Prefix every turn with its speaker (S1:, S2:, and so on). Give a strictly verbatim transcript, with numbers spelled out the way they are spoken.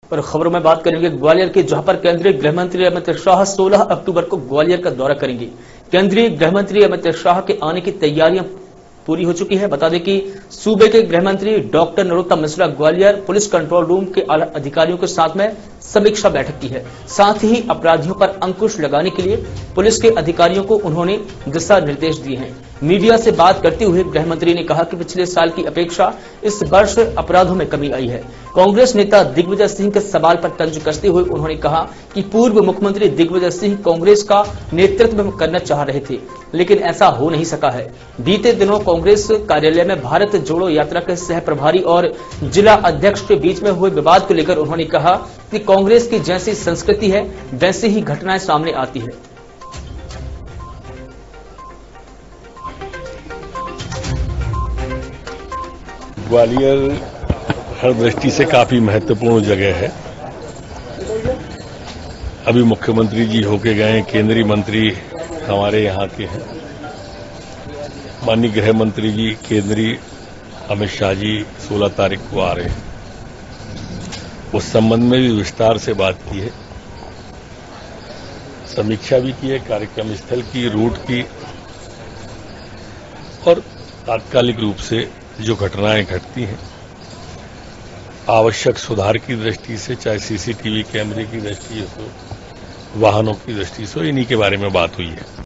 S1: और खबरों में बात करेंगे ग्वालियर की, जहां पर केंद्रीय गृह मंत्री अमित शाह सोलह अक्टूबर को ग्वालियर का दौरा करेंगे। केंद्रीय गृह मंत्री अमित शाह के आने की तैयारियां पूरी हो चुकी है। बता दें कि सूबे के गृह मंत्री doctor Narottam Mishra Gwalior police control room के आला अधिकारियों के साथ में समीक्षा बैठक की है। साथ ही अपराधियों पर अंकुश लगाने के लिए पुलिस के अधिकारियों को उन्होंने दिशा निर्देश दिए हैं। मीडिया से बात करते हुए गृह मंत्री ने कहा कि पिछले साल की अपेक्षा इस वर्ष अपराधों में कमी आई है। कांग्रेस नेता दिग्विजय सिंह के सवाल पर तंज कसते हुए उन्होंने कहा कि पूर्व मुख्यमंत्री दिग्विजय सिंह कांग्रेस का नेतृत्व करना चाह रहे थे, लेकिन ऐसा हो नहीं सका है। बीते दिनों कांग्रेस कार्यालय में भारत जोड़ो यात्रा के सह प्रभारी और जिला अध्यक्ष के बीच में हुए विवाद को लेकर उन्होंने कहा कि कांग्रेस की जैसी संस्कृति है वैसी ही घटनाएं सामने आती है।
S2: ग्वालियर हर दृष्टि से काफी महत्वपूर्ण जगह है। अभी मुख्यमंत्री जी होके गए, केंद्रीय मंत्री हमारे यहाँ के हैं, माननीय गृह मंत्री जी केंद्रीय अमित शाह जी सोलह तारीख को आ रहे हैं। उस संबंध में भी विस्तार से बात की है, समीक्षा भी की है कार्यक्रम स्थल की, रूट की, और तात्कालिक रूप से जो घटनाएं घटती हैं आवश्यक सुधार की दृष्टि से, चाहे सीसीटीवी कैमरे की दृष्टि से, वाहनों की दृष्टि से, इन्हीं के बारे में बात हुई है।